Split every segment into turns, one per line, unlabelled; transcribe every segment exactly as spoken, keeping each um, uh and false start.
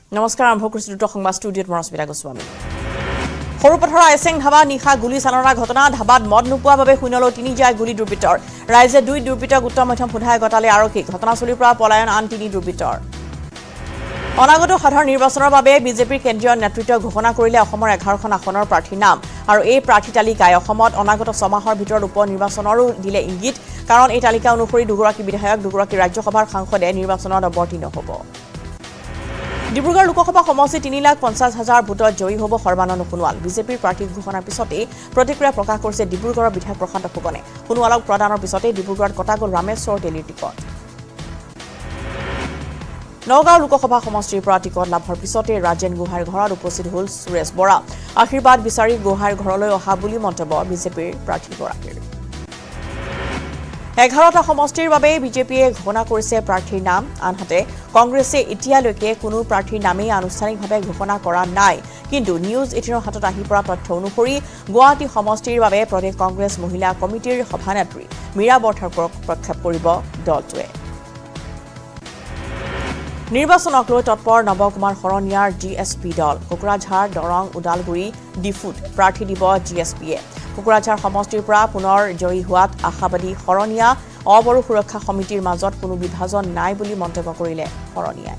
নমস্কাৰ আৰম্ভ কৰিছো দুটো সংবাদ ষ্টুডিঅত মৰস্মিতা গোস্বামী সৰুপথাৰ আইসেং ধাবা নিশা গুলি চালনাৰ ঘটনা ধাবাত মদ নোপোৱা বাবে শূন্যলৈ তিনি যায় গুলি দুৰ্বৃত্তৰ ৰাইজে দুই দুৰ্বৃত্তক উত্তম মধ্যম সোধাই গতালে আৰক্ষী ঘটনাস্থলীৰ পৰা পলায়ন আন তিনি দুৰ্বৃত্তৰ অনাগত সাধাৰণ নিৰ্বাচনৰ বাবে বিজেপিৰ কেন্দ্ৰীয় নেতৃত্ব ঘোষণা কৰিলে অসমৰ এঘাৰখন আসনৰ প্ৰাৰ্থীৰ নাম আৰু এই প্ৰাৰ্থী তালিকাই অসমত অনাগত ছমাহৰ ভিতৰত উপ নিৰ্বাচনৰো দিলে ইংগিত কাৰণ এই তালিকা অনুসৰি দুগৰাকী বিধায়ক দুগৰাকী ৰাজ্যসভাৰ সাংসদে নিৰ্বাচনত অৱতীৰ্ণ হ'ব ডিব্ৰুগড় লোকসভা সমষ্টি তিনি লাখ পঞ্চাছ হাজাৰ ভোটত জয়ী হ'ব সৰ্বানন্দ সোণোৱাল বিজেপিৰ প্ৰাৰ্থী ঘোষণাৰ পিছতে প্ৰতিক্ৰিয়া প্ৰকাশ কৰিছে ডিব্ৰুগড়ৰ বিধায়ক প্ৰশান্ত ফুকনে সোণোৱালক প্ৰদানৰ পিছতে ডিব্ৰুগড়ত কটা গ'ল ৰামেশ্বৰ তেলিৰ টিকট নগাঁও লোকসভা সমষ্টিৰ পৰা টিকট লাভৰ পিছতে ৰাজেন গোহাঁইৰ ঘৰত উপস্থিত হ'ল সুৰেশ বৰা আশীৰ্বাদ বিচাৰি গোহাঁইৰ ঘৰলৈ অহা বুলি মন্তব্য বিজেপিৰ প্ৰাৰ্থীগৰাকীৰ এঘাৰটা সমষ্টিৰ বাবে বিজেপিয়ে ঘোষণা কৰিছে প্ৰাৰ্থীৰ নাম আনহাতে কংগ্ৰেছে এতিয়ালৈকে কোনো প্ৰাৰ্থীৰ নামেই আনুষ্ঠানিকভাৱে ঘোষণা কৰা নাই কিন্তু নিউজ এইটিনৰ হাতত আহি পৰা তথ্য অনুসৰি গুৱাহাটী সমষ্টিৰ বাবে প্ৰদেশ কংগ্ৰেছ মহিলা কমিটিৰ সভানেত্ৰী মীৰা বৰঠাকুৰক প্ৰক্ষেপ কৰিব দলটোৱে নিৰ্বাচনক লৈ তৎপৰ নৱকুমাৰ শৰণীয়াৰ জি এছ পি দল কোকৰাঝাৰ দৰং উদালগুৰি ডিফুত প্ৰাৰ্থী দিব জি এছ পিয়ে কোকৰাঝাৰ সমষ্টিৰ পৰা পুনৰ জয়ী হোৱাত আশাবাদী শৰণীয়া অবৰু সুৰক্ষা সমিতিৰ মাজত কোনো বিভাজন নাই বুলি মন্তব্য কৰিলে শৰণীয়াই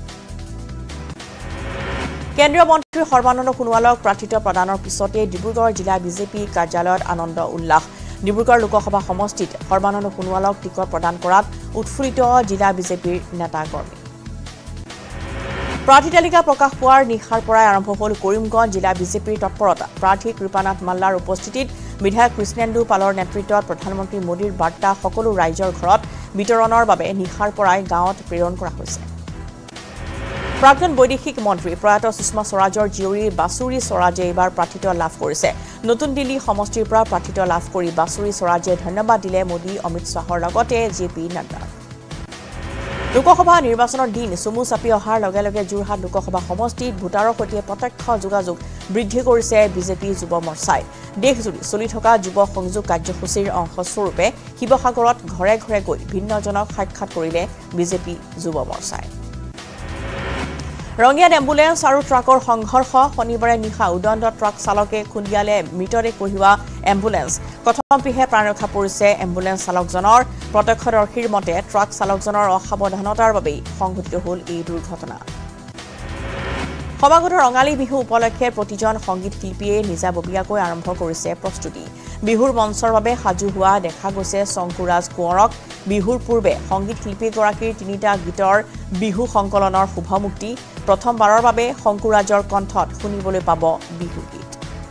কেন্দ্ৰীয় মন্ত্ৰী সৰ্বানন্দ সোণোৱালক প্ৰাৰ্থিত্ব প্ৰদানৰ পিছতে ডিব্ৰুগড় জিলা বিজেপি কাৰ্যালয়ত আনন্দ উল্লাস ডিব্ৰুগড় লোকসভা সমষ্টিত সৰ্বানন্দ সোণোৱালক টিকট প্ৰদান কৰাত উৎফুল্লিত জিলা বিজেপিৰ নেতাকৰ্মী প্ৰাৰ্থী তালিকা প্ৰকাশ পোৱাৰ নিশাৰ পৰাই আৰম্ভ হ'ল কৰিমগঞ্জ জিলা বিজেপিৰ তৎপৰতা প্ৰাৰ্থী কৃপানাথ মাল্লাৰ উপস্থিতিত বিধায়ক কৃষ্ণেন্দু পালৰ নেতৃত্বত প্ৰধানমন্ত্ৰী মোদীৰ বাৰ্তা সকলো ৰাইজৰ ঘৰত বিতৰণৰ বাবে নিশাৰ পৰাই গাঁৱত প্ৰেৰণ কৰা হৈছে প্ৰাক্তন বৈদেশিক মন্ত্ৰী প্ৰয়াত সুষমা স্বৰাজৰ জীয়ৰী বাসুৰী স্বৰাজে এইবাৰ প্ৰাৰ্থিত্ব লাভ কৰিছে নতুন দিল্লী সমষ্টিৰ পৰা প্ৰাৰ্থিত্ব লাভ কৰি বাসুৰী স্বৰাজে ধন্যবাদ দিলে মোদী অমিত শ্বাহৰ লগতে জে পি নাড্ডা লোকসভা নিৰ্বাচনৰ দিন চমু চাপি অহাৰ লগে লগে যোৰহাট লোকসভা সমষ্টিত ভোটাৰৰ সৈতে প্ৰত্যক্ষ যোগাযোগ বৃদ্ধি কৰিছে বিজেপি যুৱ মৰ্চাই দেশজুৰি চলি থকা যুৱ সংযোগ কাৰ্যসূচীৰ অংশস্বৰূপে শিৱসাগৰত ঘৰে ঘৰে গৈ ভিন্নজনক সাক্ষাৎ কৰিলে বিজেপি যুৱ মৰ্চাই ৰঙিয়াত এম্বুলেন্স আৰু ট্ৰাকৰ সংঘৰ্ষ শনিবাৰে নিশা উদণ্ড ট্ৰাক চালকে খুন্দিয়ালে মৃতদেহ কঢ়িওৱা এম্বুলেন্স কথমপিহে প্ৰাণ ৰক্ষা পৰিছে এম্বুলেন্স চালকজনৰ প্ৰত্যক্ষদৰ্শীৰ মতে ট্ৰাক চালকজনৰ অসাৱধানতাৰ বাবেই সংঘটিত হ'ল এই দুৰ্ঘটনা সমাগত ৰঙালী বিহু উপলক্ষে প্ৰতিজন সংগীত শিল্পীয়ে নিজাববীয়াকৈ আৰম্ভ কৰিছে প্ৰস্তুতি বিহুৰ মঞ্চৰ বাবে সাজু হোৱা দেখা গৈছে শংকুৰাজ কোঁৱৰক বিহুৰ পূৰ্বে সংগীত শিল্পীগৰাকীৰ তিনিটা গীতৰ বিহু সংকলনৰ শুভমুক্তি প্ৰথমবাৰৰ বাবে শংকুৰাজৰ কণ্ঠত শুনিবলৈ পাব বিহু গীত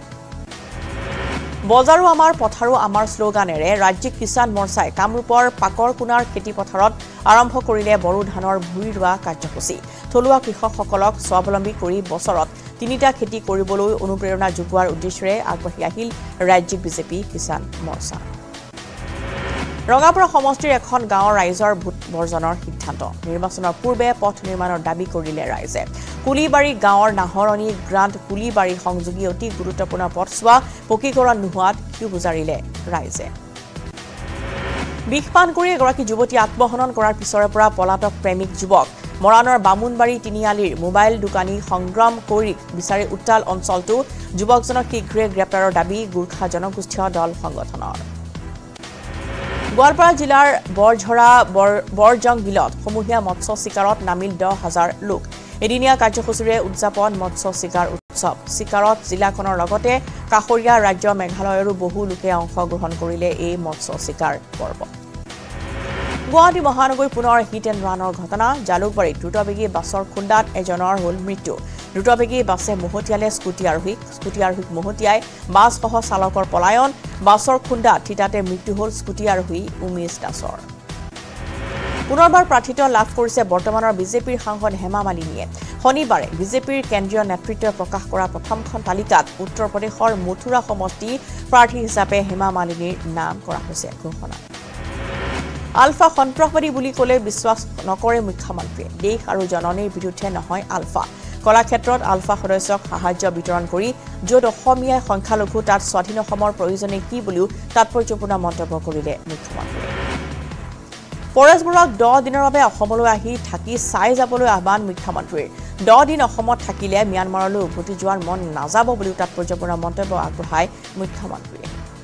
বজাৰো আমাৰ পথাৰো আমাৰ শ্লোগানেৰে ৰাজ্যিক কিষাণ মৰ্চাই কামৰূপৰ পাকৰ কুনাৰ খেতি পথাৰত আৰম্ভ কৰিলে বড়ো ধানৰ ভুই ৰোৱা কাৰ্যসূচী থলুৱা কৃষকসকলক স্বাৱলম্বী কৰি বছৰত তিনিটা খেতি কৰিবলৈ অনুপ্ৰেৰণা যোগোৱাৰ উদ্দেশ্যেৰে আগবাঢ়ি আহিল ৰাজ্যিক বিজেপি কিষাণ মৰ্চা ৰঙাপাৰা সমষ্টিৰ এখন গাঁৱৰ ৰাইজৰ ভোট বৰ্জনৰ সিদ্ধান্ত নিৰ্বাচনৰ পূৰ্বে পথ নিৰ্মাণৰ দাবী কৰিলে ৰাইজে কুলিবাৰী গাঁৱৰ নাহৰণী গ্ৰাণ্ট কুলিবাৰী সংযোগী অতি গুৰুত্বপূৰ্ণ পথছোৱা পকীকৰণ নোহোৱাত ক্ষোভ গুজাৰিলে ৰাইজে বিষপান কৰি এগৰাকী যুৱতী আত্মহনন কৰাৰ পিছৰে পৰা পলাতক প্ৰেমিক যুৱক মৰাণৰ বামুণবাৰী তিনিআলিৰ মোবাইল দোকানী সংগ্ৰাম কৌৰিক বিচাৰি উত্তাল অঞ্চলটো যুৱকজনক শীঘ্ৰে গ্ৰেপ্তাৰৰ দাবী গোৰ্খা জনগোষ্ঠীয় দল সংগঠনৰ গোৱালপাৰা জিলাৰ বৰঝৰা বৰজং বিলত সমূহীয়া মৎস্য চিকাৰত নামিল দহ হাজাৰ লোক এদিনীয়া কাৰ্যসূচীৰে উদযাপন মৎস্য চিকাৰ উৎসৱ চিকাৰত জিলাখনৰ লগতে কাষৰীয়া ৰাজ্য মেঘালয়ৰো বহু লোকে অংশগ্ৰহণ কৰিলে এই মৎস্য চিকাৰ পৰ্ব গুৱাহাটী মহানগৰী পুনৰ হিট এণ্ড ৰানৰ ঘটনা জালুকবাৰীত দ্ৰুতবেগী বাছৰ খুন্দাত এজনৰ হ'ল মৃত্যু দ্ৰুতবেগী বাছে মহতিয়ালে স্কুটি আৰোহীক স্কুটি আৰোহীক মহতিয়াই বাছসহ চালকৰ পলায়ন বাছৰ খুন্দাত থিতাতে মৃত্যু হ'ল স্কুটি আৰোহী উমেশ দাসৰ পুনৰবাৰ প্ৰাৰ্থিত্ব লাভ কৰিছে বৰ্তমানৰ বিজেপিৰ সাংসদ হেমা মালিনীয়ে শনিবাৰে বিজেপিৰ কেন্দ্ৰীয় নেতৃত্বই প্ৰকাশ কৰা প্ৰথমখন তালিকাত উত্তৰ প্ৰদেশৰ মথুৰা সমষ্টি প্ৰাৰ্থী হিচাপে হেমা মালিনীৰ নাম কৰা হৈছে ঘোষণা আলফা সন্ত্ৰাসবাদী বুলি ক'লে বিশ্বাস নকৰে মুখ্যমন্ত্ৰীয়ে দেশ আৰু জননীৰ বিৰুদ্ধে নহয় আলফা কলাক্ষেত্ৰত আলফা সদস্যক সাহায্য বিতৰণ কৰি য'ত অসমীয়াই সংখ্যালঘু তাত স্বাধীন অসমৰ প্ৰয়োজনে কি বুলিও তাৎপৰ্যপূৰ্ণ মন্তব্য কৰিলে মুখ্যমন্ত্ৰীয়ে পৰেশবুৰক দহ দিনৰ বাবে অসমলৈ আহি থাকি চাই যাবলৈ আহ্বান মুখ্যমন্ত্ৰীৰ দহ দিন অসমত থাকিলে ম্যানমাৰলৈ উভতি যোৱাৰ মন নাযাব বুলি তাৎপৰ্যপূৰ্ণ মন্তব্য আগবঢ়ায় মুখ্যমন্ত্ৰীয়ে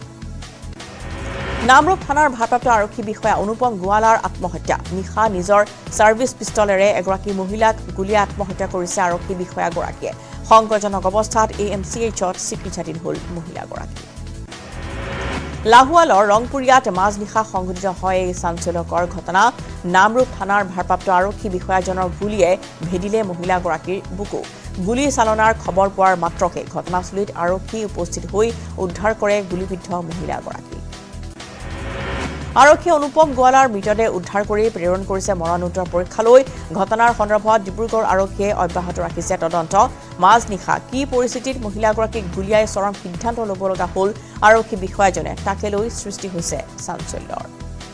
নামৰূপ থানাৰ ভাৰপ্ৰাপ্ত আৰক্ষী বিষয়া অনুপম গোৱালাৰ আত্মহত্যা নিশা নিজৰ সাৰ্ভিস পিষ্টলেৰে এগৰাকী মহিলাক গুলীয়াই আত্মহত্যা কৰিছে আৰক্ষী বিষয়াগৰাকীয়ে সংকটজনক অৱস্থাত এ এম চি এইচত চিকিৎসাধীন হ'ল মহিলাগৰাকী লাহুৱালৰ ৰংপুৰীয়াত মাজনিশা সংঘটিত হয় এই চাঞ্চল্যকৰ ঘটনা নামৰূপ থানাৰ ভাৰপ্ৰাপ্ত আৰক্ষী বিষয়াজনৰ গুলীয়ে ভেদিলে মহিলাগৰাকীৰ বুকু গুলী চালনাৰ খবৰ পোৱাৰ মাত্ৰকে ঘটনাস্থলীত আৰক্ষী উপস্থিত হৈ উদ্ধাৰ কৰে গুলীবিদ্ধ মহিলাগৰাকী আৰক্ষী অনুপম গোৱালাৰ মৃতদেহ উদ্ধাৰ কৰি প্ৰেৰণ কৰিছে মৰণোত্তৰ পৰীক্ষালৈ ঘটনাৰ সন্দৰ্ভত ডিব্ৰুগড় আৰক্ষীয়ে অব্যাহত ৰাখিছে তদন্ত মাজনিশা কি পৰিস্থিতিত মহিলাগৰাকীক গুলীয়াই চৰম সিদ্ধান্ত ল'ব লগা হ'ল আৰক্ষী বিষয়াজনে তাকে লৈ সৃষ্টি হৈছে চাঞ্চল্যৰ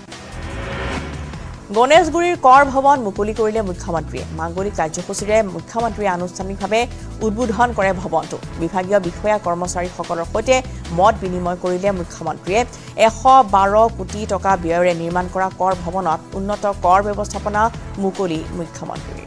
গণেশগুৰিৰ কৰ ভৱন মুকলি কৰিলে মুখ্যমন্ত্ৰীয়ে মাংগলিক কাৰ্যসূচীৰে মুখ্যমন্ত্ৰীয়ে আনুষ্ঠানিকভাৱে উদ্বোধন কৰে ভৱনটো বিভাগীয় বিষয়া কৰ্মচাৰীসকলৰ সৈতে মত বিনিময় কৰিলে মুখ্যমন্ত্ৰীয়ে এশ বাৰ কোটি টকা ব্যয়েৰে নিৰ্মাণ কৰা কৰ ভৱনত উন্নত কৰ ব্যৱস্থাপনা মুকলি মুখ্যমন্ত্ৰীৰ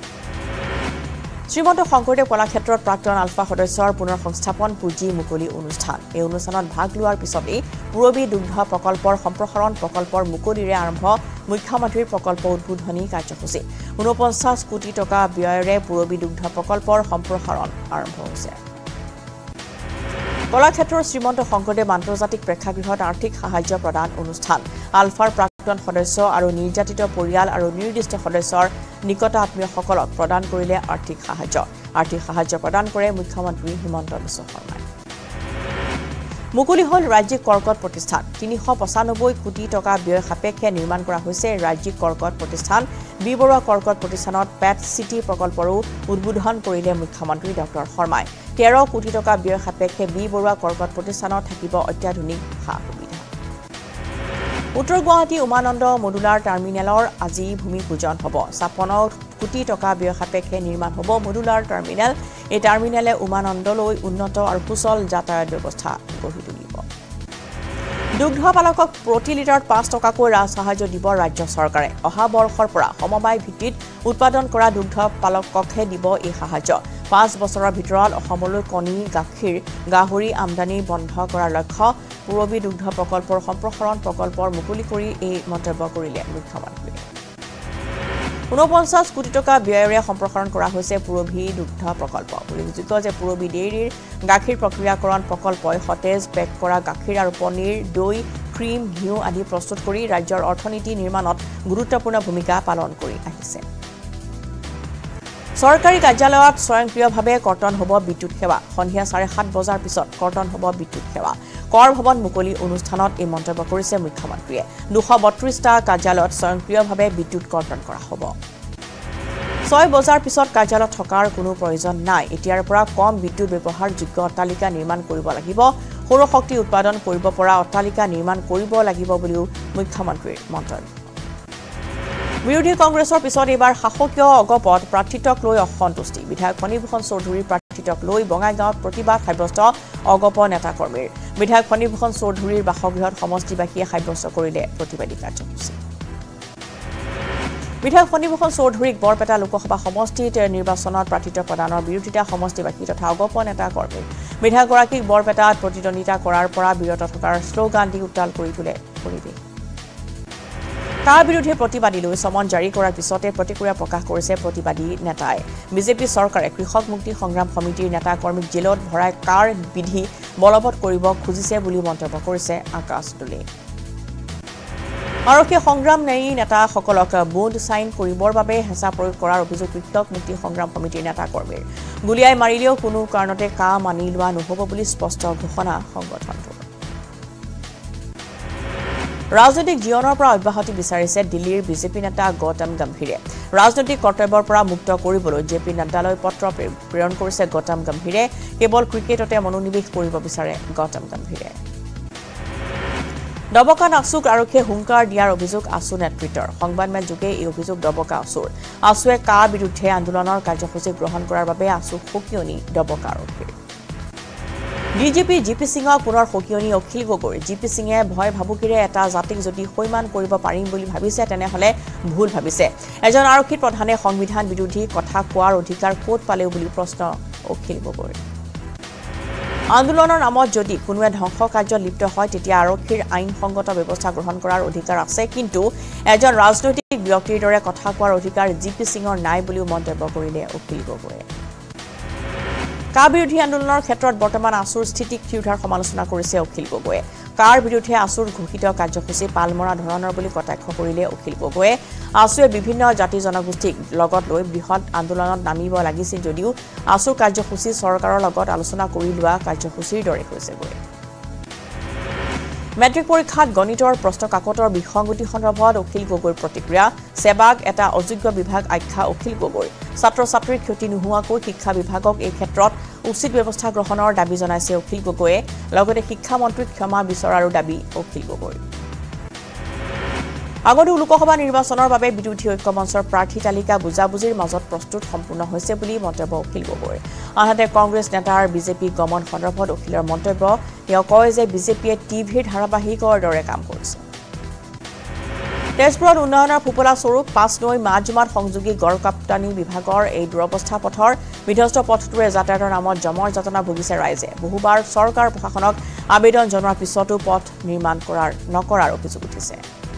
শ্ৰীমন্ত শংকৰদেৱ কলাক্ষেত্ৰত প্ৰাক্তন আলফা সদস্যৰ পুনৰ সংস্থাপন পুঁজি মুকলি অনুষ্ঠান এই অনুষ্ঠানত ভাগ লোৱাৰ পিছতেই পূৰবী দুগ্ধ প্ৰকল্পৰ সম্প্ৰসাৰণ প্ৰকল্পৰ মুকলিৰে আৰম্ভ মুখ্যমন্ত্ৰীৰ প্ৰকল্প উদ্বোধনী কাৰ্যসূচী ঊনপঞ্চাছ কোটি টকা ব্যয়েৰে পূৰবী দুগ্ধ প্ৰকল্পৰ সম্প্ৰসাৰণ আৰম্ভ হৈছে কলাক্ষেত্ৰৰ শ্ৰীমন্ত শংকৰদেৱ আন্তৰ্জাতিক প্ৰেক্ষাগৃহত আৰ্থিক সাহায্য প্ৰদান অনুষ্ঠান আলফাৰ প্ৰাক্তন সদস্য আৰু নিৰ্যাতিত পৰিয়াল আৰু নিৰ্দিষ্ট সদস্যৰ নিকট আত্মীয়সকলক প্ৰদান কৰিলে আৰ্থিক সাহায্য আৰ্থিক সাহায্য প্ৰদান কৰে মুখ্যমন্ত্ৰী হিমন্ত বিশ্ব শৰ্মাই মুকলি হ'ল ৰাজ্যিক কৰ্কট প্ৰতিষ্ঠান তিনিশ পঁচানব্বৈ কোটি টকা ব্যয় সাপেক্ষে নিৰ্মাণ কৰা হৈছে ৰাজ্যিক কৰ্কট প্ৰতিষ্ঠান বি বৰুৱা কৰ্কট প্ৰতিষ্ঠানত পেট চিটি প্ৰকল্পৰো উদ্বোধন কৰিলে মুখ্যমন্ত্ৰী ডক্টৰ শৰ্মাই তেৰ কোটি টকা ব্যয় সাপেক্ষে বি বৰুৱা কৰ্কট প্ৰতিষ্ঠানত থাকিব অত্যাধুনিক সা সুবিধা উত্তৰ গুৱাহাটী উমানন্দ মডুলাৰ টাৰ্মিনেলৰ আজি ভূমি পূজন হ'ব ছাপন্ন কোটি টকা ব্যয় সাপেক্ষে নিৰ্মাণ হ'ব মডুলাৰ টাৰ্মিনেল এই টাৰ্মিনেলে উমানন্দলৈ উন্নত আৰু সুচল যাতায়াত ব্যৱস্থা গঢ়ি তুলিব দুগ্ধ পালকক প্ৰতি লিটাৰত পাঁচ টকাকৈ ৰাজসাহায্য দিব ৰাজ্য চৰকাৰে অহা বৰ্ষৰ পৰা সমবায় ভিত্তিত উৎপাদন কৰা দুগ্ধ পালককহে দিব এই সাহায্য পাঁচ বছৰৰ ভিতৰত অসমলৈ কণী গাখীৰ গাহৰি আমদানি বন্ধ কৰাৰ লক্ষ্য পূৰবী দুগ্ধ প্ৰকল্পৰ সম্প্ৰসাৰণ প্ৰকল্পৰ মুকলি কৰি এই মন্তব্য কৰিলে মুখ্যমন্ত্ৰীয়ে ঊনপঞ্চাছ কোটি টকা ব্যয়েৰে সম্প্ৰসাৰণ কৰা হৈছে পূৰবী দুগ্ধ প্ৰকল্প উল্লেখযোগ্য যে পূৰবী ডেইৰীৰ গাখীৰ প্ৰক্ৰিয়াকৰণ প্ৰকল্পই সতেজ পেক কৰা গাখীৰ আৰু পনীৰ দৈ ক্ৰীম ঘিউ আদি প্ৰস্তুত কৰি ৰাজ্যৰ অৰ্থনীতি নিৰ্মাণত গুৰুত্বপূৰ্ণ ভূমিকা পালন কৰি আহিছে চৰকাৰী কাৰ্যালয়ত স্বয়ংক্ৰিয়ভাৱে কৰ্তন হ'ব বিদ্যুৎ সেৱা সন্ধিয়া চাৰে সাত বজাৰ পিছত কৰ্তন হ'ব বিদ্যুৎ সেৱা কৰ ভৱন মুকলি অনুষ্ঠানত এই মন্তব্য কৰিছে মুখ্যমন্ত্ৰীয়ে দুশ বত্ৰিশটা কাৰ্যালয়ত স্বয়ংক্ৰিয়ভাৱে বিদ্যুৎ কৰ্তন কৰা হ'ব ছয় বজাৰ পিছত কাৰ্যালয়ত থকাৰ কোনো প্ৰয়োজন নাই এতিয়াৰ পৰা কম বিদ্যুৎ ব্যৱহাৰযোগ্য অট্টালিকা নিৰ্মাণ কৰিব লাগিব সৌৰশক্তি উৎপাদন কৰিব পৰা অট্টালিকা নিৰ্মাণ কৰিব লাগিব বুলিও মুখ্যমন্ত্ৰীৰ মন্তব্য বিৰোধী কংগ্ৰেছৰ পিছত এইবাৰ শাসকীয় অগপত প্ৰাৰ্থিত্বক লৈ অসন্তুষ্টি বিধায়ক ফণীভূষণ চৌধুৰীৰ প্ৰাৰ্থিত্বক লৈ বঙাইগাঁৱত প্ৰতিবাদ সাব্যস্ত অগপ নেতাকৰ্মীৰ বিধায়ক ফণীভূষণ চৌধুৰীৰ বাসগৃহত সমষ্টিবাসীয়ে সাব্যস্ত কৰিলে প্ৰতিবাদী কাৰ্যসূচী বিধায়ক ফণীভূষণ চৌধুৰীক বৰপেটা লোকসভা সমষ্টিত নিৰ্বাচনত প্ৰাৰ্থিত্ব প্ৰদানৰ বিৰোধিতা সমষ্টিবাসী তথা অগপ নেতাকৰ্মীৰ বিধায়কগৰাকীক বৰপেটাত প্ৰতিদ্বন্দ্বিতা কৰাৰ পৰা বিৰত থকাৰ শ্লোগান দি উত্তাল কৰি তোলে পৰিৱেশ তাৰ বিৰুদ্ধে প্ৰতিবাদী লৈ সমন জাৰি কৰাৰ পিছতে প্ৰতিক্ৰিয়া প্ৰকাশ কৰিছে প্ৰতিবাদী নেতাই বিজেপি চৰকাৰে কৃষক মুক্তি সংগ্ৰাম সমিতিৰ নেতা কৰ্মীক জেলত ভৰাই কাৰ বিধি বলবৎ কৰিব খুজিছে বুলি মন্তব্য কৰিছে আকাশ দুলে আৰক্ষী সংগ্ৰাম ন্যায়ী নেতাসকলক বণ্ড সাইন কৰিবৰ বাবে হেঁচা প্ৰয়োগ কৰাৰ অভিযোগ কৃষক মুক্তি সংগ্ৰাম সমিতিৰ নেতা কৰ্মীৰ গুলিয়াই মাৰিলেও কোনো কাৰণতে কা মানি লোৱা নহ'ব বুলি স্পষ্ট ঘোষণা সংগঠনটোৰ ৰাজনৈতিক জীৱনৰ পৰা অব্যাহতি বিচাৰিছে দিল্লীৰ বিজেপি নেতা গৌতম গম্ভীৰে ৰাজনৈতিক কৰ্তব্যৰ পৰা মুক্ত কৰিবলৈ জেপি নাড্ডালৈ পত্ৰ প্ৰেৰণ কৰিছে গৌতম গম্ভীৰে কেৱল ক্ৰিকেটতে মনোনিৱেশ কৰিব বিচাৰে গৌতম গম্ভীৰে ডবকা নাকচুক আৰক্ষীয়ে হুংকাৰ দিয়াৰ অভিযোগ আছু নেতৃত্বৰ সংবাদমেল যোগে এই অভিযোগ ডবকা আছুৰ আছুৱে কা বিৰুদ্ধে আন্দোলনৰ কাৰ্যসূচী গ্ৰহণ কৰাৰ বাবে আছুক সকিয়নি ডবকা আৰক্ষীৰ ডিজিপি জিপি সিঙক পুনৰ সকিয়নি অখিল গগৈ জিপি সিঙে ভয় ভাবুকিৰে এটা জাতিক যদি সৈমান কৰিব পাৰিম বুলি ভাবিছে তেনেহলে ভুল ভাবিছে এজন আৰক্ষী প্ৰধানে সংবিধান বিৰোধী কথা কোৱাৰ অধিকাৰ ক'ত পালেও বুলি প্ৰশ্ন অখিল গগৈ আন্দোলনৰ নামত যদি কোনোৱে ধ্বংস কাৰ্যত লিপ্ত হয় তেতিয়া আৰক্ষীৰ আইনসংগত ব্যৱস্থা গ্ৰহণ কৰাৰ অধিকাৰ আছে কিন্তু এজন ৰাজনৈতিক ব্যক্তিৰ দৰে কথা কোৱাৰ অধিকাৰ জিপি সিঙৰ নাই বুলিও মন্তব্য কৰিলে অখিল গগৈয়ে কা বিৰোধী আন্দোলনৰ ক্ষেত্ৰত বৰ্তমান আসুৰ স্থিতিক ক্ষুধাৰ সমালোচনা কৰিছে অখিল গগৈয়ে কাৰ বিৰুদ্ধে আসুৰ ঘোষিত কাৰ্যসূচী পালমৰা ধৰণৰ বুলি কটাক্ষ কৰিলে অখিল গগৈয়ে আসুৱে বিভিন্ন জাতি জনগোষ্ঠীক লগত লৈ বৃহৎ আন্দোলনত নামিব লাগিছিল যদিও আসুৰ কাৰ্যসূচী চৰকাৰৰ লগত আলোচনা কৰি লোৱা কাৰ্যসূচীৰ দৰে হৈছে গৈ মেট্ৰিক পৰীক্ষাত গণিতৰ প্ৰশ্ন কাকতৰ বিসংগতি সন্দৰ্ভত অখিল গগৈৰ প্ৰতিক্ৰিয়া সেবাক এটা অযোগ্য বিভাগ আখ্যা অখিল গগৈ ছাত্ৰ ছাত্ৰীৰ ক্ষতি নোহোৱাকৈ শিক্ষা বিভাগক এই ক্ষেত্ৰত উচিত ব্যৱস্থা গ্ৰহণৰ দাবী জনাইছে অখিল গগৈয়ে লগতে শিক্ষা মন্ত্ৰীক ক্ষমা বিচৰাৰো দাবী অখিল গগৈ আগতে লোকসভা নিৰ্বাচনৰ বাবে বিৰোধী ঐক্য মঞ্চৰ প্ৰাৰ্থী তালিকা বুজাবুজিৰ মাজত প্ৰস্তুত সম্পূৰ্ণ হৈছে বুলি মন্তব্য অখিল গগৈ আনহাতে কংগ্ৰেছ নেতাৰ বিজেপি গমন সন্দৰ্ভত অখিলৰ মন্তব্য তেওঁ কয় যে বিজেপিয়ে টিভিৰ ধাৰাবাহিকৰ দৰে কাম কৰিছে তেজপুৰত উন্নয়নৰ ফুপলা স্বৰূপ পাঁচ নৈ মাজমাত সংযোগী গড়কাপ্তানী বিভাগৰ এই দুৰৱস্থা পথৰ বিধ্বস্ত পথটোৰে যাতায়াতৰ নামত জমৰ যাতনা ভুগিছে ৰাইজে বহুবাৰ চৰকাৰ প্ৰশাসনক আবেদন জনোৱাৰ পিছতো পথ নিৰ্মাণ কৰাৰ নকৰাৰ অভিযোগ উঠিছে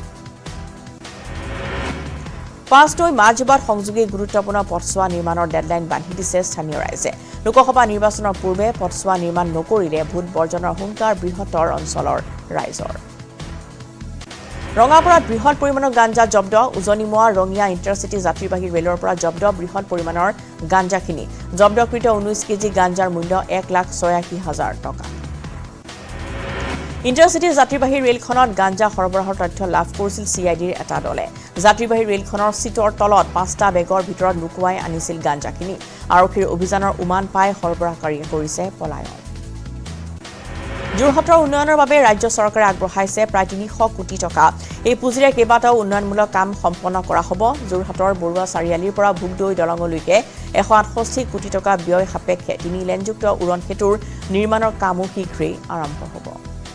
পাঁচ নৈ মাজবাট সংযোগী গুৰুত্বপূৰ্ণ পথছোৱা নিৰ্মাণৰ ডেডলাইন বান্ধি দিছে স্থানীয় ৰাইজে লোকসভা নিৰ্বাচনৰ পূৰ্বে পথছোৱা নিৰ্মাণ নকৰিলে ভোট বৰ্জনৰ হুংকাৰ বৃহত্তৰ অঞ্চলৰ ৰাইজৰ ৰঙাপাৰাত বৃহৎ পৰিমাণৰ গাঞ্জা জব্দ উজনিমোৱা ৰঙিয়া ইণ্টাৰচিটি যাত্ৰীবাহী ৰেলৰ পৰা জব্দ বৃহৎ পৰিমাণৰ গাঞ্জাখিনি জব্দকৃত ঊনৈশ কেজি গাঞ্জাৰ মূল্য এক লাখ ছয়াশী হাজাৰ টকা ইণ্টাৰচিটি যাত্ৰীবাহী ৰেলখনত গাঞ্জা সৰবৰাহৰ তথ্য লাভ কৰিছিল চিআইডিৰ এটা দলে যাত্ৰীবাহী ৰেলখনৰ সিটৰ তলত পাঁচটা বেগৰ ভিতৰত লুকুৱাই আনিছিল গাঞ্জাখিনি আৰক্ষীৰ অভিযানৰ উমান পাই সৰবৰাহকাৰীয়ে কৰিছে পলায়ন যোৰহাটৰ উন্নয়নৰ বাবে ৰাজ্য চৰকাৰে আগবঢ়াইছে প্ৰায় তিনিশ কোটি টকা এই পুঁজিৰে কেইবাটাও উন্নয়নমূলক কাম সম্পন্ন কৰা হ'ব যোৰহাটৰ বৰুৱা চাৰিআলিৰ পৰা ভুগদৈ দলঙলৈকে এশ আঠষষ্ঠি কোটি টকা ব্যয় সাপেক্ষে তিনি লেনযুক্ত উৰণ সেতুৰ নিৰ্মাণৰ কামো শীঘ্ৰেই আৰম্ভ হ'ব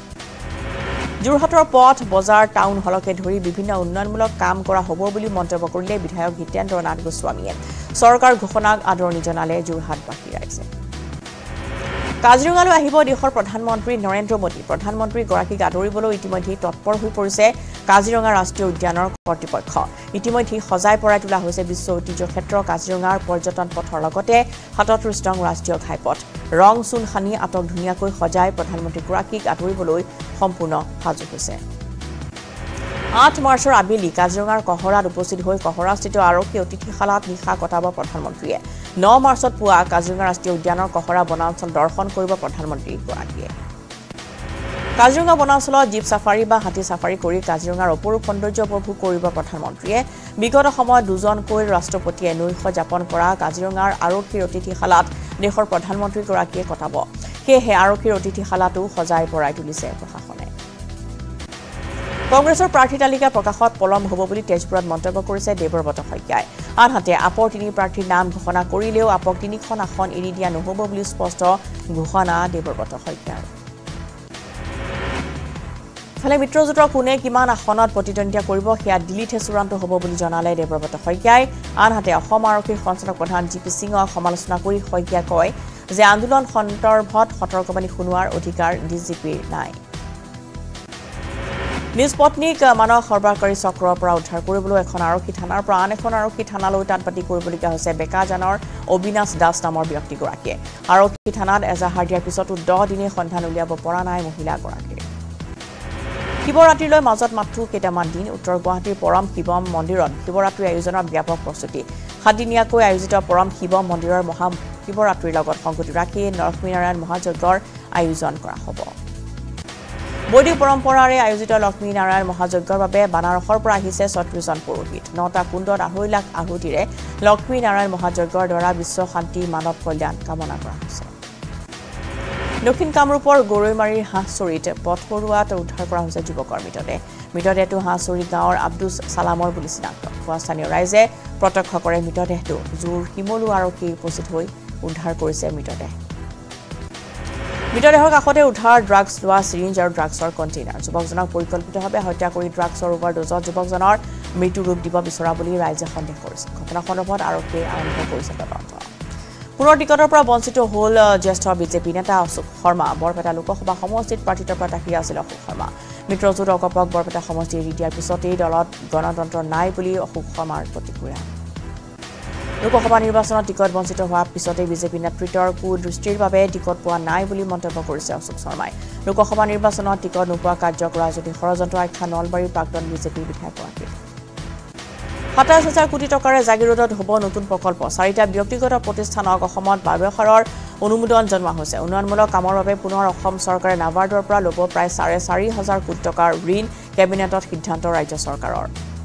যোৰহাটৰ পথ বজাৰ টাউন হলকে ধৰি বিভিন্ন উন্নয়নমূলক কাম কৰা হ'ব বুলি মন্তব্য কৰিলে বিধায়ক হিতেন্দ্ৰ নাথ গোস্বামীয়ে চৰকাৰ ঘোষণাক আদৰণি জনালে যোৰহাটবাসী ৰাইজে কাজিৰঙালৈ আহিব দেশৰ প্ৰধানমন্ত্ৰী নৰেন্দ্ৰ মোদী প্ৰধানমন্ত্ৰী গৰাকীক আদৰিবলৈ ইতিমধ্যে তৎপৰ হৈ পৰিছে কাজিৰঙা ৰাষ্ট্ৰীয় উদ্যানৰ কৰ্তৃপক্ষ ইতিমধ্যে সজাই পৰাই তোলা হৈছে বিশ্ব ঐতিহ্য ক্ষেত্ৰ কাজিৰঙাৰ পৰ্যটন পথৰ লগতে সাতত্ৰিশ নং ৰাষ্ট্ৰীয় ঘাইপথ ৰং চুন সানি আটক ধুনীয়াকৈ সজাই প্ৰধানমন্ত্ৰী গৰাকীক আদৰিবলৈ সম্পূৰ্ণ সাজু হৈছে আঠ মাৰ্চৰ আবেলি কাজিৰঙাৰ কহৰাত উপস্থিত হৈ কহৰাস্থিত আৰক্ষী অতিথিশালাত নিশা কটাব প্ৰধানমন্ত্ৰীয়ে ন মাৰ্চত পুৱা কাজিৰঙা ৰাষ্ট্ৰীয় উদ্যানৰ কহৰা বনাঞ্চল দৰ্শন কৰিব প্ৰধানমন্ত্ৰী গৰাকীয়ে কাজিৰঙা বনাঞ্চলত জীপ সাফাৰী বা হাতী সাফাৰী কৰি কাজিৰঙাৰ অপৰূপ সৌন্দৰ্য উপভোগ কৰিব প্ৰধানমন্ত্ৰীয়ে বিগত সময়ত দুজনকৈ ৰাষ্ট্ৰপতিয়ে নৈশ যাপন কৰা কাজিৰঙাৰ আৰক্ষীৰ অতিথিশালাত দেশৰ প্ৰধানমন্ত্ৰী গৰাকীয়ে কটাব সেয়েহে আৰক্ষীৰ অতিথিশালাটো সজাই পৰাই তুলিছে প্ৰশাসনে কংগ্ৰেছৰ প্ৰাৰ্থী তালিকা প্ৰকাশত পলম হ'ব বুলি তেজপুৰত মন্তব্য কৰিছে দেৱব্ৰত শইকীয়াই আনহাতে আপৰ তিনি প্ৰাৰ্থীৰ নাম ঘোষণা কৰিলেও আপক তিনিখন আসন এৰি দিয়া নহ'ব বুলি স্পষ্ট ঘোষণা দেৱব্ৰত শইকীয়াৰ ফলে মিত্ৰজোঁটৰ কোনে কিমান আসনত প্ৰতিদ্বন্দ্বিতা কৰিব সেয়া দিল্লীতহে চূড়ান্ত হ'ব বুলি জনালে দেৱব্ৰত শইকীয়াই আনহাতে অসম আৰক্ষীৰ সঞ্চালক প্ৰধান জি পি সিঙক সমালোচনা কৰি শইকীয়াই কয় যে আন্দোলন সন্দৰ্ভত সতৰ্কবাণী শুনোৱাৰ অধিকাৰ ডিজিপিৰ নাই নিজ পত্নীক মানৱ সৰবৰাহকাৰী চক্ৰৰ পৰা উদ্ধাৰ কৰিবলৈ এখন আৰক্ষী থানাৰ পৰা আন এখন আৰক্ষী থানালৈ তাতপাতি কৰিবলগীয়া হৈছে বেকাজানৰ অবিনাশ দাস নামৰ ব্যক্তিগৰাকীয়ে আৰক্ষী থানাত এজাহাৰ দিয়াৰ পিছতো দহ দিনে সন্ধান উলিয়াব পৰা নাই মহিলাগৰাকীৰ শিৱৰাত্ৰিলৈ মাজত মাত্ৰ কেইটামান দিন উত্তৰ গুৱাহাটীৰ পৰম শিৱম মন্দিৰত শিৱৰাত্ৰি আয়োজনৰ ব্যাপক প্ৰস্তুতি সাতদিনীয়াকৈ আয়োজিত পৰম শিৱ মন্দিৰৰ মহা শিৱৰাত্ৰিৰ লগত সংগতি ৰাখি লক্ষ্মীনাৰায়ণ মহাযজ্ঞৰ আয়োজন কৰা হ'ব বৈদিক পৰম্পৰাৰে আয়োজিত লক্ষ্মীনাৰায়ণ মহাযজ্ঞৰ বাবে বানাৰসৰ পৰা আহিছে ছত্ৰিশ জন পুৰোহিত নটা কুণ্ডত আঢ়ৈ লাখ আহুতিৰে লক্ষ্মীনাৰায়ণ মহাযজ্ঞৰ দ্বাৰা বিশ্ব শান্তি মানৱ কল্যাণ কামনা কৰা হৈছে দক্ষিণ কামৰূপৰ গৰৈমাৰীৰ হাঁহচৰিত পথৰুৱাত উদ্ধাৰ কৰা হৈছে যুৱকৰ মৃতদেহ মৃতদেহটো হাঁহচৰি গাঁৱৰ আব্দুছ সালামৰ বুলি চিনাক্ত হোৱা স্থানীয় ৰাইজে প্ৰত্যক্ষ কৰে মৃতদেহটো জোৰ শিমলু আৰক্ষী উপস্থিত হৈ উদ্ধাৰ কৰিছে মৃতদেহ মৃতদেহৰ কাষতে উদ্ধাৰ ড্ৰাগছ লোৱা চিৰিঞ্জ আৰু ড্ৰাগছৰ কণ্টেইনাৰ যুৱকজনক পৰিকল্পিতভাৱে হত্যা কৰি ড্ৰাগছৰ ওভাৰড'জত যুৱকজনৰ মৃত্যু ৰূপ দিব বিচৰা বুলি ৰাইজে সন্দেহ কৰিছে ঘটনা সন্দৰ্ভত আৰক্ষীয়ে আৰম্ভ কৰিছে তদন্ত পুনৰ টিকটৰ পৰা বঞ্চিত হ'ল জ্যেষ্ঠ বিজেপি নেতা অশোক শৰ্মা বৰপেটা লোকসভা সমষ্টিত প্ৰাৰ্থিত্বৰ পৰা তাকিয়া আছিল অশোক শৰ্মা মিত্ৰজোঁট অগপক বৰপেটা সমষ্টি এৰি দিয়াৰ পিছতেই দলত গণতন্ত্ৰ নাই বুলি অশোক শৰ্মাৰ প্ৰতিক্ৰিয়া লোকসভা নিৰ্বাচনত টিকট বঞ্চিত হোৱাৰ পিছতেই বিজেপি নেতৃত্বৰ কুদৃষ্টিৰ বাবে টিকট পোৱা নাই বুলি মন্তব্য কৰিছে অশোক শৰ্মাই লোকসভা নিৰ্বাচনত টিকট নোপোৱা কাৰ্যক ৰাজনৈতিক ষড়যন্ত্ৰ আখ্যা নলবাৰীৰ প্ৰাক্তন বিজেপি বিধায়কগৰাকী সাতাইছ হাজাৰ কোটি টকাৰে জাগিৰোডত হ'ব নতুন প্ৰকল্প চাৰিটা ব্যক্তিগত প্ৰতিষ্ঠানক অসমত ব্যৱহাৰৰ অনুমোদন জনোৱা হৈছে উন্নয়নমূলক কামৰ বাবে পুনৰ অসম চৰকাৰে নাবাৰ্ডৰ পৰা ল'ব প্ৰায় চাৰে চাৰি হাজাৰ কোটি টকাৰ ঋণ কেবিনেটত সিদ্ধান্ত ৰাজ্য চৰকাৰৰ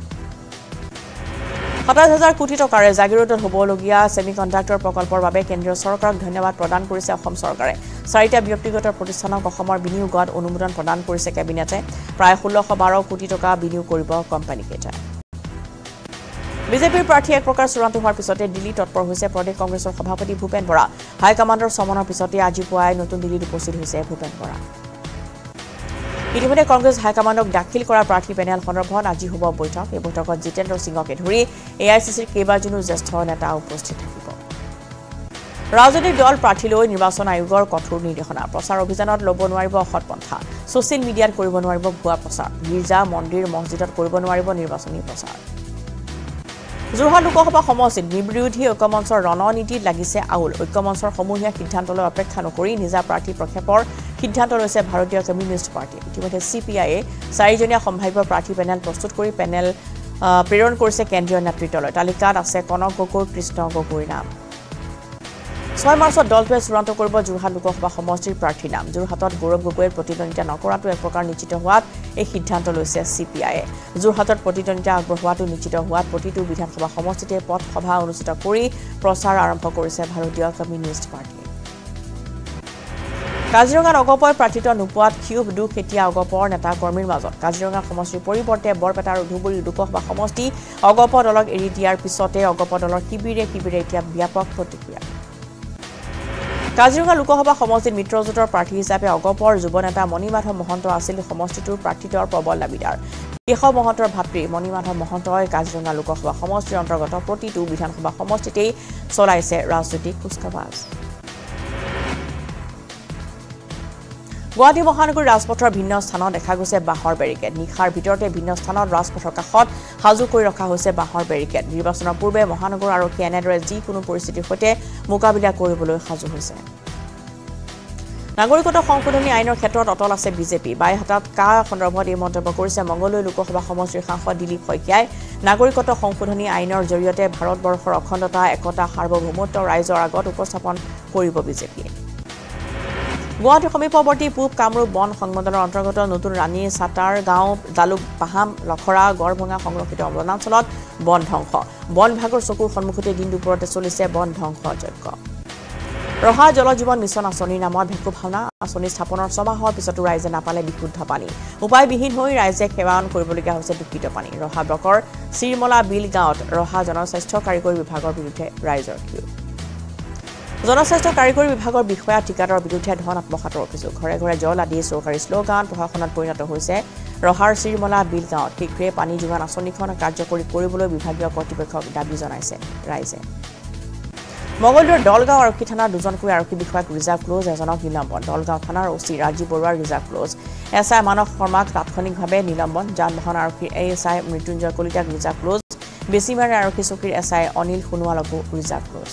সাতাইছ হাজাৰ কোটি টকাৰে জাগিৰোডত হ'বলগীয়া ছেমিকণ্ডাক্টৰ প্ৰকল্পৰ বাবে কেন্দ্ৰীয় চৰকাৰক ধন্যবাদ প্ৰদান কৰিছে অসম চৰকাৰে চাৰিটা ব্যক্তিগত প্ৰতিষ্ঠানক অসমৰ বিনিয়োগত অনুমোদন প্ৰদান কৰিছে কেবিনেটে প্ৰায় ষোল্লশ বাৰ কোটি টকা বিনিয়োগ কৰিব কোম্পানীকেইটাই বিজেপিৰ প্ৰাৰ্থী এক প্ৰকাৰ চূড়ান্ত হোৱাৰ পিছতে দিল্লী তৎপৰ হৈছে প্ৰদেশ কংগ্ৰেছৰ সভাপতি ভূপেন বৰা হাইকমাণ্ডৰ সমনৰ পিছতে আজি পুৱাই নতুন দিল্লীত উপস্থিত হৈছে ভূপেন বৰা ইতিমধ্যে কংগ্ৰেছ হাইকমাণ্ডক দাখিল কৰা প্ৰাৰ্থী পেনেল সন্দৰ্ভত আজি হ'ব বৈঠক এই বৈঠকত জিতেন্দ্ৰ সিঙকে ধৰি এ আই চি চিৰ কেইবাজনো জ্যেষ্ঠ নেতা উপস্থিত থাকিব ৰাজনৈতিক দল প্ৰাৰ্থীলৈ নিৰ্বাচন আয়োগৰ কঠোৰ নিৰ্দেশনা প্ৰচাৰ অভিযানত ল'ব নোৱাৰিব অসৎ পন্থা ছ'চিয়েল মিডিয়াত কৰিব নোৱাৰিব ভুৱা প্ৰচাৰ গীৰ্জা মন্দিৰ মছজিদত কৰিব নোৱাৰিব নিৰ্বাচনী প্ৰচাৰ যোৰহাট লোকসভা সমষ্টিত বিৰোধী ঐক্যমঞ্চৰ ৰণনীতিত লাগিছে আউল ঐক্যমঞ্চৰ সমূহীয়া সিদ্ধান্তলৈ অপেক্ষা নকৰি নিজা প্ৰাৰ্থী প্ৰক্ষেপৰ সিদ্ধান্ত লৈছে ভাৰতীয় কমিউনিষ্ট পাৰ্টি ইতিমধ্যে চি পি আইয়ে চাৰিজনীয়া সম্ভাৱ্য প্ৰাৰ্থী পেনেল প্ৰস্তুত কৰি পেনেল প্ৰেৰণ কৰিছে কেন্দ্ৰীয় নেতৃত্বলৈ তালিকাত আছে কনক গগৈ কৃষ্ণ গগৈৰ নাম ছয় মাৰ্চত দলটোৱে চূড়ান্ত কৰিব যোৰহাট লোকসভা সমষ্টিৰ প্ৰাৰ্থীৰ নাম যোৰহাটত গৌৰৱ গগৈৰ প্ৰতিদ্বন্দ্বিতা নকৰাটো এক প্ৰকাৰ নিশ্চিত হোৱাত এই সিদ্ধান্ত লৈছে চি পি আইয়ে যোৰহাটত প্ৰতিদ্বন্দ্বিতা আগবঢ়োৱাটো নিশ্চিত হোৱাত প্ৰতিটো বিধানসভা সমষ্টিতে পথ সভা অনুষ্ঠিত কৰি প্ৰচাৰ আৰম্ভ কৰিছে ভাৰতীয় কমিউনিষ্ট পাৰ্টি কাজিৰঙাত অগপই প্ৰাৰ্থিত্ব নোপোৱাত ক্ষোভ দুখ এতিয়া অগপৰ নেতা কৰ্মীৰ মাজত কাজিৰঙা সমষ্টিৰ পৰিৱৰ্তে বৰপেটা আৰু ধুবুৰী লোকসভা সমষ্টি অগপ দলক এৰি দিয়াৰ পিছতে অগপ দলৰ শিবিৰে শিবিৰে এতিয়া ব্যাপক প্ৰতিক্ৰিয়া কাজিৰঙা লোকসভা সমষ্টিত মিত্ৰজোঁটৰ প্ৰাৰ্থী হিচাপে অগপৰ যুৱ নেতা মণিমাধৱ মহন্ত আছিল সমষ্টিটোৰ প্ৰাৰ্থিত্বৰ প্ৰবল দাবীদাৰ কেশৱ মহন্তৰ ভাতৃ মণিমাধৱ মহন্তই কাজিৰঙা লোকসভা সমষ্টিৰ অন্তৰ্গত প্ৰতিটো বিধানসভা সমষ্টিতেই চলাইছে ৰাজনৈতিক কুচকাৱাজ গুৱাহাটী মহানগৰীৰ ৰাজপথৰ ভিন্ন স্থানত দেখা গৈছে বাঁহৰ বেৰিকেড নিশাৰ ভিতৰতে ভিন্ন স্থানত ৰাজপথৰ কাষত সাজু কৰি ৰখা হৈছে বাঁহৰ বেৰিকেড নিৰ্বাচনৰ পূৰ্বে মহানগৰ আৰক্ষীয়ে এনেদৰে যিকোনো পৰিস্থিতিৰ সৈতে মোকাবিলা কৰিবলৈ সাজু হৈছে নাগৰিকত্ব সংশোধনী আইনৰ ক্ষেত্ৰত অটল আছে বিজেপি বাইহাটাত কা সন্দৰ্ভত এই মন্তব্য কৰিছে মংগলদৈ লোকসভা সমষ্টিৰ সাংসদ দিলীপ শইকীয়াই নাগৰিকত্ব সংশোধনী আইনৰ জৰিয়তে ভাৰতবৰ্ষৰ অখণ্ডতা একতা সাৰ্বভৌমত্ব ৰাইজৰ আগত উপস্থাপন কৰিব বিজেপিয়ে গুৱাহাটী সমীপৱৰ্তী পূব কামৰূপ বন সংমণ্ডলৰ অন্তৰ্গত নতুন ৰাণী চাটাৰ গাঁও জালুক পাহাম লখৰা গড়ভঙা সংৰক্ষিত বনাঞ্চলত বন ধ্বংস বন বিভাগৰ চকুৰ সন্মুখতে দিন দুপৰতে চলিছে বন ধ্বংস যজ্ঞ ৰহা জল জীৱন মিছন আঁচনিৰ নামত ভেকু ভাওনা আঁচনি স্থাপনৰ ছমাহৰ পিছতো ৰাইজে নাপালে বিশুদ্ধ পানী উপায়বিহীন হৈ ৰাইজে সেৱায়ন কৰিবলগীয়া হৈছে দূষিত পানী ৰহা ব্লকৰ চিৰমলা বিল গাঁৱত ৰহা জনস্বাস্থ্য কাৰিকৰী বিভাগৰ বিৰুদ্ধে ৰাইজৰ ক্ষোভ জনস্বাস্থ্য কাৰিকৰী বিভাগৰ বিষয়া ঠিকাদাৰৰ বিৰুদ্ধে ধন আত্মসাতৰ অভিযোগ ঘৰে ঘৰে জল আদি চৰকাৰী শ্লোগান প্ৰশাসনত পৰিণত হৈছে ৰহাৰ চিৰমলা বিল গাঁৱত শীঘ্ৰে পানী যোগান আঁচনিখন কাৰ্যকৰী কৰিবলৈ বিভাগীয় কৰ্তৃপক্ষক দাবী জনাইছে ৰাইজে মংগলদৈৰ দলগাঁও আৰক্ষী থানাৰ দুজনকৈ আৰক্ষী বিষয়াক ৰিজাৰ্ভ ক্লোজ এজনক নিলম্বন দলগাঁও থানাৰ অচি ৰাজীৱ বৰুৱাৰ reserve close S I Manas শৰ্মাক তাৎক্ষণিকভাৱে নিলম্বন যান বাহন আৰক্ষীৰ এ এছ আই মৃত্যুঞ্জয় কলিতাক ৰিজাৰ্ভ ক্লোজ বেছিমাৰী আৰক্ষী চকীৰ এছ আই অনিল সোণোৱালকো ৰিজাৰ্ভ ক্লোজ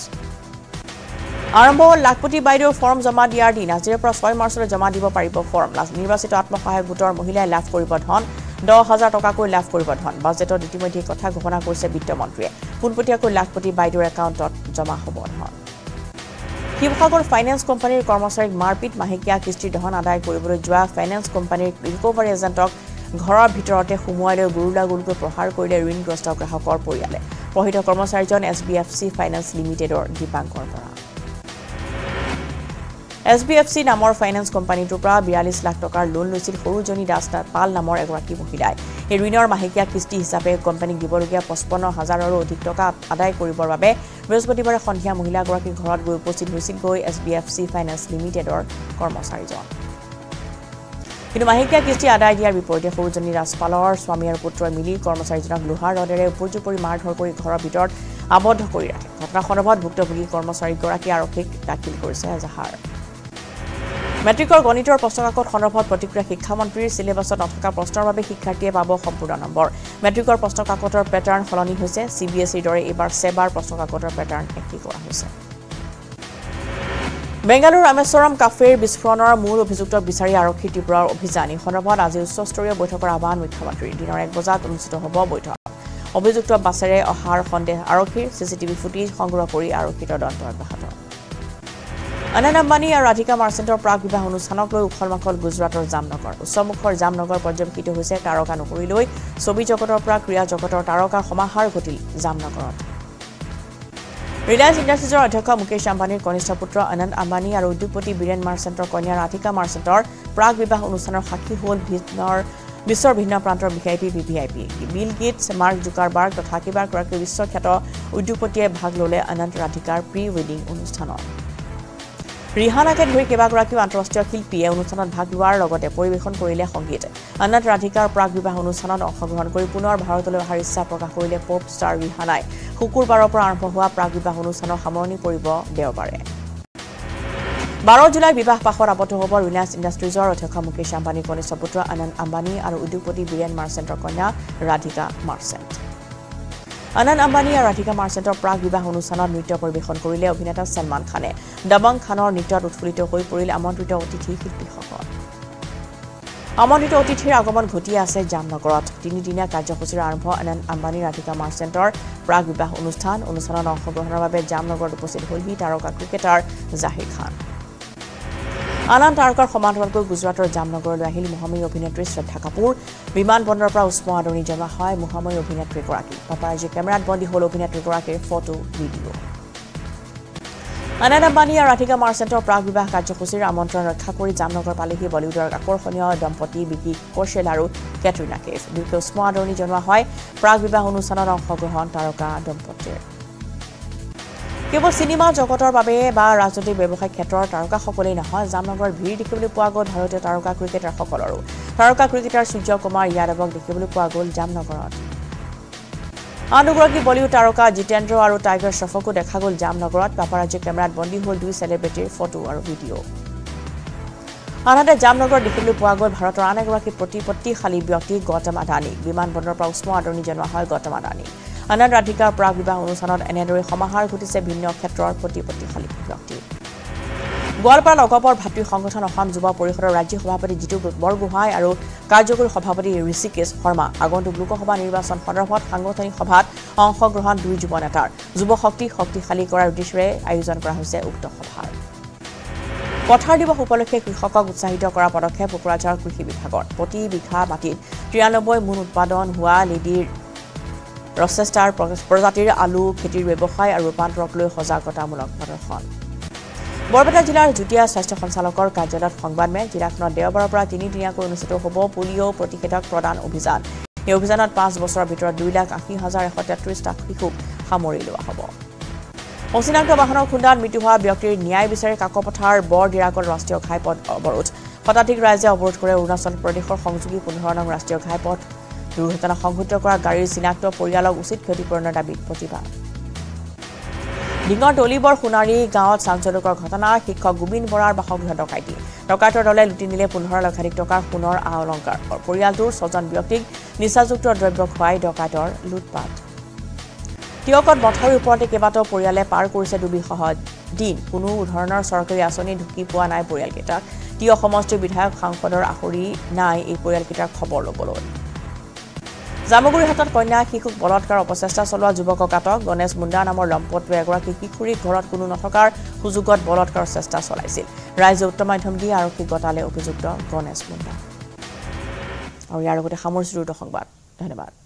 আৰম্ভ হ'ল লাখপতি বাইদেউৰ ফৰ্ম জমা দিয়াৰ দিন আজিৰে পৰা ছয় মাৰ্চলৈ জমা দিব পাৰিব ফৰ্ম নিৰ্বাচিত আত্মসহায়ক গোটৰ মহিলাই লাভ কৰিব ধন দহ হাজাৰ টকাকৈ লাভ কৰিব ধন বাজেটত ইতিমধ্যে কথা ঘোষণা কৰিছে বিত্তমন্ত্ৰীয়ে পোনপটীয়াকৈ লাখপতি বাইদেউৰ একাউণ্টত জমা হ'ব ধন শিৱসাগৰ ফাইনেন্স কোম্পানীৰ কৰ্মচাৰীক মাৰপিট মাহেকীয়া কিস্তিৰ ধন আদায় কৰিবলৈ যোৱা ফাইনেন্স কোম্পানীৰ ৰিকভাৰী এজেণ্টক ঘৰৰ ভিতৰতে সুমুৱাই লৈ গুৰুলা গুৰুকৈ প্ৰহাৰ কৰিলে ঋণগ্ৰস্ত গ্ৰাহকৰ পৰিয়ালে প্ৰহিত কৰ্মচাৰীজন S B F C finance লিমিটেডৰ দীপাংকৰ পৰা এছ বি এফ চি নামৰ ফাইনেন্স কোম্পানীটোৰ পৰা বিয়াল্লিছ লাখ টকাৰ লোন লৈছিল সৰুজনী দাস পাল নামৰ এগৰাকী মহিলাই এই ঋণৰ মাহেকীয়া কিস্তি হিচাপে কোম্পানীক দিবলগীয়া পঁচপন্ন হাজাৰৰো অধিক টকা আদায় কৰিবৰ বাবে বৃহস্পতিবাৰে সন্ধিয়া মহিলাগৰাকীৰ ঘৰত গৈ উপস্থিত হৈছিল গৈ S B F C finance লিমিটেডৰ কৰ্মচাৰীজন কিন্তু মাহেকীয়া কিস্তি আদায় দিয়াৰ বিপৰীতে সৰুজনী ৰাজপালৰ স্বামী আৰু পুত্ৰই মিলি কৰ্মচাৰীজনক লোহাৰ ৰডেৰে উপৰ্যুপৰি মাৰধৰ কৰি ঘৰৰ ভিতৰত আবদ্ধ কৰি ৰাখে ঘটনা সন্দৰ্ভত ভুক্তভোগী কৰ্মচাৰীগৰাকী আৰক্ষীক দাখিল কৰিছে এজাহাৰ মেট্ৰিকৰ গণিতৰ প্ৰশ্নকাকত সন্দৰ্ভত প্ৰতিক্ৰিয়া শিক্ষামন্ত্ৰীৰ সিলেবাছত নথকা প্ৰশ্নৰ বাবে শিক্ষাৰ্থীয়ে পাব সম্পূৰ্ণ নম্বৰ মেট্ৰিকৰ প্ৰশ্নকাকতৰ পেটাৰ্ণ সলনি হৈছে চি বি এছ ইৰ দৰে এইবাৰ সেবাৰ প্ৰশ্নকাকতৰ পেটাৰ্ণ একেই কৰা হৈছে বেংগালুৰু ৰামেশ্বৰম কাফেৰ বিস্ফোৰণৰ মূল অভিযুক্তক বিচাৰি আৰক্ষী তীব্ৰ অভিযান এই সন্দৰ্ভত আজি উচ্চস্তৰীয় বৈঠকৰ আহ্বান মুখ্যমন্ত্ৰীৰ দিনৰ এক বজাত অনুষ্ঠিত হ'ব বৈঠক অভিযুক্ত বাছেৰে অহাৰ সন্দেহ আৰক্ষীৰ চিচিটিভি ফুটেজ সংগ্ৰহ কৰি আৰক্ষী তদন্ত অব্যাহত আনন্দ আম্বানী আৰু ৰাধিকা মাৰ্চেণ্টৰ প্ৰাক বিবাহ অনুষ্ঠানক লৈ উখল মাখল গুজৰাটৰ জামনগৰ উচ্চমুখৰ জামনগৰ পৰ্যবেক্ষিত হৈছে তাৰকা নকৰি লৈ ছবি জগতৰ পৰা ক্ৰীড়া জগতৰ তাৰকাৰ সমাহাৰ ঘটিল জামনগৰত ৰিলায়েন্স ইণ্ডাষ্ট্ৰিজৰ অধ্যক্ষ মুকেশ আম্বানীৰ কনিষ্ঠ পুত্ৰ আনন্দ আম্বানী আৰু উদ্যোগপতি বীৰেন মাৰ্চেণ্টৰ কন্যা ৰাধিকা মাৰ্চেণ্টৰ প্ৰাক বিবাহ অনুষ্ঠানৰ সাক্ষী হ'ল ভিন্নৰ বিশ্বৰ ভিন্ন প্ৰান্তৰ V I P V V I P Bill Gates Mark Zuckerberg তথা কেইবাগৰাকী বিশ্বখ্যাত উদ্যোগপতিয়ে ভাগ ল'লে আনন্দ ৰাধিকাৰ প্ৰি ৱেডিং অনুষ্ঠানত ৰিহানাকে ধৰি কেইবাগৰাকীও আন্তঃৰাষ্ট্ৰীয় শিল্পীয়ে অনুষ্ঠানত ভাগ লোৱাৰ লগতে পৰিৱেশন কৰিলে সংগীত আনন্দ ৰাধিকাৰ প্ৰাক বিবাহ অনুষ্ঠানত অংশগ্ৰহণ কৰি পুনৰ ভাৰতলৈ অহাৰ ইচ্ছা প্ৰকাশ কৰিলে পপ ষ্টাৰ ৰিহানাই শুকুৰবাৰৰ পৰা আৰম্ভ হোৱা প্ৰাক বিবাহ অনুষ্ঠানৰ সামৰণি পৰিব দেওবাৰে বাৰ জুলাই বিবাহ পাশত আবদ্ধ হ'ব ৰিলায়েন্স ইণ্ডাষ্ট্ৰিজৰ অধ্যক্ষ মুকেশ আম্বানীৰ কনিষ্ঠ পুত্ৰ আনন্দ আম্বানী আৰু উদ্যোগপতি বীৰেন মাৰ্চেণ্টৰ কন্যা ৰাধিকা মাৰ্চেণ্ট আনন্দ আম্বানী আৰু ৰাধিকা মাৰ্চেণ্টৰ প্ৰাক বিবাহ অনুষ্ঠানত নৃত্য পৰিৱেশন কৰিলে অভিনেতা সলমান খানে দবং খানৰ নৃত্যত উৎফুল্লিত হৈ পৰিল আমন্ত্ৰিত অতিথি শিল্পীসকল আমন্ত্ৰিত অতিথিৰ আগমন ঘটি আছে জামনগৰত তিনিদিনীয়া কাৰ্যসূচীৰ আৰম্ভ আনন্দ আম্বানী ৰাধিকা মাৰ্চেণ্টৰ প্ৰাক বিবাহ অনুষ্ঠান অনুষ্ঠানত অংশগ্ৰহণৰ বাবে জামনগৰত উপস্থিত হ'লহি তাৰকা ক্ৰিকেটাৰ জাহিৰ খান আনন্দ তাৰকাৰ সমান্তৰালকৈ গুজৰাটৰ জামনগৰলৈ আহিল মহাময়ী অভিনেত্ৰী শ্ৰদ্ধা কাপুৰ বিমান বন্দৰৰ পৰা উষ্ম আদৰণি জনোৱা হয় মহাময়ী অভিনেত্ৰীগৰাকী পাপাৰাজি কেমেৰাত বন্দী হ'ল অভিনেত্ৰীগৰাকীৰ ফটো ভিডিঅ' আনন্দ আম্বানী আৰু ৰাধিকা মাৰ্চেণ্টৰ প্ৰাক বিবাহ কাৰ্যসূচীৰ আমন্ত্ৰণ ৰক্ষা কৰি জামনগৰ পালেহি বলিউডৰ আকৰ্ষণীয় দম্পতী বিকি কৌশল আৰু কেটৰিনা কেফ দুয়োকে উষ্ম আদৰণি জনোৱা হয় প্ৰাক বিবাহ অনুষ্ঠানত অংশগ্ৰহণ তাৰকা দম্পতীৰ কেৱল সিনেমা জগতৰ বাবে বা ৰাজনৈতিক ব্যৱসায়িক ক্ষেত্ৰৰ তাৰকাসকলেই নহয় জামনগৰত ভিৰ দেখিবলৈ পোৱা গ'ল ভাৰতীয় তাৰকা ক্ৰিকেটাৰসকলৰো তাৰকা ক্ৰিকেটাৰ সূৰ্য কুমাৰ যাদৱক দেখিবলৈ পোৱা গ'ল জামনগৰত আন দুগৰাকী বলিউড তাৰকা জিতেন্দ্ৰ আৰু টাইগাৰ শ্ৰফকো দেখা গ'ল জামনগৰত পাপাৰাজি কেমেৰাত বন্দী হ'ল দুই চেলিব্ৰিটিৰ ফটো আৰু ভিডিঅ' আনহাতে জামনগৰত দেখিবলৈ পোৱা গ'ল ভাৰতৰ আন এগৰাকী প্ৰতিপত্তিশালী ব্যক্তি গৌতম আদানী বিমান বন্দৰৰ পৰা উষ্ম আদৰণি জনোৱা হয় গৌতম আদানী আনন্দ ৰাধিকাৰ প্ৰাক বিবাহ অনুষ্ঠানত এনেদৰে সমাহাৰ ঘটিছে ভিন্ন ক্ষেত্ৰৰ প্ৰতিপত্তিশালী ব্যক্তি গোৱালপাৰা নগপৰ ভাতৃ সংগঠন অসম যুৱ পৰিষদৰ ৰাজ্যিক সভাপতি জিতু বৰগোহাঁই আৰু কাৰ্যকৰী সভাপতি ঋষিকেশ শৰ্মা আগন্তুক লোকসভা নিৰ্বাচন সন্দৰ্ভত সাংগঠনিক সভাত অংশগ্ৰহণ দুই যুৱ নেতাৰ যুৱ শক্তি শক্তিশালী কৰাৰ উদ্দেশ্যেৰে আয়োজন কৰা হৈছে উক্ত সভাৰ পথাৰ দিৱস উপলক্ষে কৃষকক উৎসাহিত কৰা পদক্ষেপ কোকৰাঝাৰ কৃষি বিভাগৰ প্ৰতি বিঘা মাটিত তিৰানব্বৈ মুন উৎপাদন হোৱা লিডিৰ ৰচেষ্টাৰ প্ৰজাতিৰ আলু খেতিৰ ব্যৱসায় আৰু ৰূপান্তৰক লৈ সজাগতামূলক প্ৰদৰ্শন বৰপেটা জিলাৰ যুটীয়া স্বাস্থ্য সঞ্চালকৰ কাৰ্যালয়ত সংবাদমেল জিলাখনত দেওবাৰৰ পৰা তিনিদিনীয়াকৈ অনুষ্ঠিত হ'ব পলিঅ' প্ৰতিষেধক প্ৰদান অভিযান এই অভিযানত পাঁচ বছৰৰ ভিতৰত দুই লাখ আশী হাজাৰ এশ তেত্ৰিশটা শিশুক সামৰি লোৱা হ'ব অচিনাক্ত বাহনৰ খুন্দাত মৃত্যু হোৱা ব্যক্তিৰ ন্যায় বিচাৰি কাকপথাৰ বৰদিৰাকত ৰাষ্ট্ৰীয় ঘাইপথ অৱৰোধ শতাধিক ৰাইজে অৱৰোধ কৰে অৰুণাচল প্ৰদেশৰ সংযোগী পোন্ধৰ নং ৰাষ্ট্ৰীয় ঘাইপথ দুৰ্ঘটনা সংঘটিত কৰা গাড়ীৰ চিনাক্ত পৰিয়ালক উচিত ক্ষতিপূৰণৰ দাবীত প্ৰতিবাদ ডিঙৰ টলিবৰ সোণাৰী গাঁৱত চাঞ্চল্যকৰ ঘটনা শিক্ষক গোবিন্দ বৰাৰ বাসগৃহ ডকাইতি ডকাইতৰ দলে লুটি নিলে পোন্ধৰ লক্ষাধিক টকাৰ সোণৰ আ অলংকাৰ পৰিয়ালটোৰ ছজন ব্যক্তিক নিচাযুক্ত দ্ৰব্য খুৱাই ডকাইতৰ লুটপাট টিয়কত মথাউৰিৰ ওপৰতে কেইবাটাও পৰিয়ালে পাৰ কৰিছে দুৰ্বিষহ দিন কোনো ধৰণৰ চৰকাৰী আঁচনি ঢুকি পোৱা নাই পৰিয়ালকেইটাক টিয় সমষ্টিৰ বিধায়ক সাংসদৰ আখৰি নাই এই পৰিয়ালকেইটাৰ খবৰ ল'বলৈ জামুগুৰিৰ হাতত কন্যা শিশুক বলৎকাৰ অপচেষ্টা চলোৱা যুৱকক আটক গণেশ মুণ্ডা নামৰ লম্পটটোৱে এগৰাকী কিশোৰীক ঘৰত কোনো নথকাৰ সুযোগত বলৎকাৰ চেষ্টা চলাইছিল ৰাইজে উত্তম মাধ্যম দি আৰক্ষীক গতালে অভিযুক্ত গণেশ মুণ্ডা আৰু ইয়াৰ লগতে সামৰিছোঁ দুটা সংবাদ ধন্যবাদ।